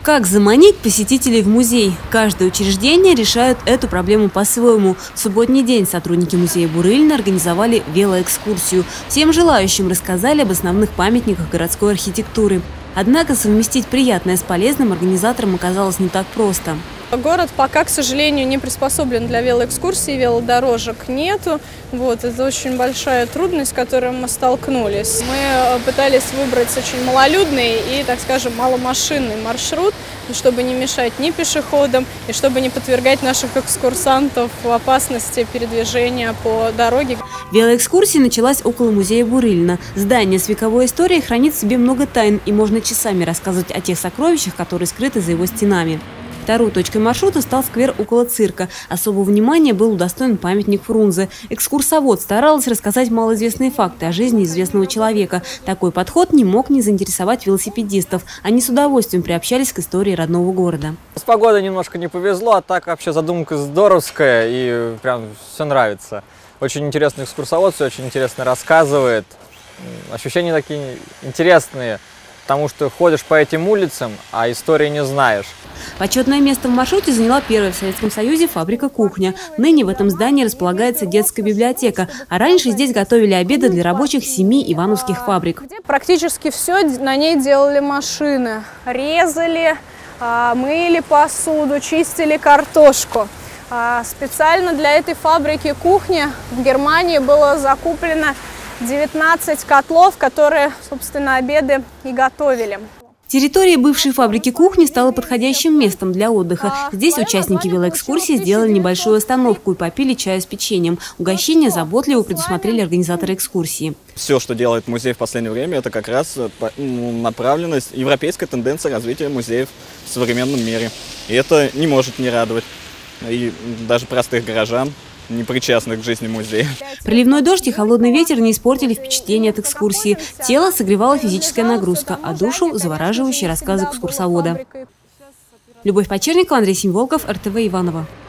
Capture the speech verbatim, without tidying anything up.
Как заманить посетителей в музей? Каждое учреждение решает эту проблему по-своему. В субботний день сотрудники музея Бурыльна организовали велоэкскурсию. Всем желающим рассказали об основных памятниках городской архитектуры. Однако совместить приятное с полезным организаторам оказалось не так просто. Город пока, к сожалению, не приспособлен для велоэкскурсий, велодорожек нету. Вот, это очень большая трудность, с которой мы столкнулись. Мы пытались выбрать очень малолюдный и, так скажем, маломашинный маршрут, чтобы не мешать ни пешеходам и чтобы не подвергать наших экскурсантов в опасности передвижения по дороге. Велоэкскурсия началась около музея Бурыльна. Здание с вековой историей хранит в себе много тайн, и можно часами рассказывать о тех сокровищах, которые скрыты за его стенами. Второй точкой маршрута стал сквер около цирка. Особого внимания был удостоен памятник Фрунзе. Экскурсовод старалась рассказать малоизвестные факты о жизни известного человека. Такой подход не мог не заинтересовать велосипедистов. Они с удовольствием приобщались к истории родного города. С погодой немножко не повезло, а так вообще задумка здоровская и прям все нравится. Очень интересный экскурсовод, все очень интересно рассказывает. Ощущения такие интересные, потому что ходишь по этим улицам, а истории не знаешь. Почетное место в маршруте заняла первая в Советском Союзе фабрика «Кухня». Ныне в этом здании располагается детская библиотека, а раньше здесь готовили обеды для рабочих семи ивановских фабрик. Практически все на ней делали машины. Резали, мыли посуду, чистили картошку. Специально для этой фабрики «Кухня» в Германии было закуплено девятнадцать котлов, которые, собственно, обеды и готовили. Территория бывшей фабрики «Кухни» стала подходящим местом для отдыха. Здесь участники велоэкскурсии сделали небольшую остановку и попили чаю с печеньем. Угощение заботливо предусмотрели организаторы экскурсии. Все, что делает музей в последнее время, это как раз направленность, европейская тенденция развития музеев в современном мире. И это не может не радовать. И даже простых горожан, не причастных к жизни музея. Проливной дождь и холодный ветер не испортили впечатление от экскурсии. Тело согревала физическая нагрузка, а душу – завораживающие рассказы экскурсовода. Любовь Почерникова, Андрей Семиволков, эр тэ вэ Иваново.